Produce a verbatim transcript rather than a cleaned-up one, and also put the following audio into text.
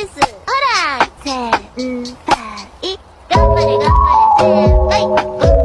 です。ほら、先輩。頑張れ頑張れ先輩。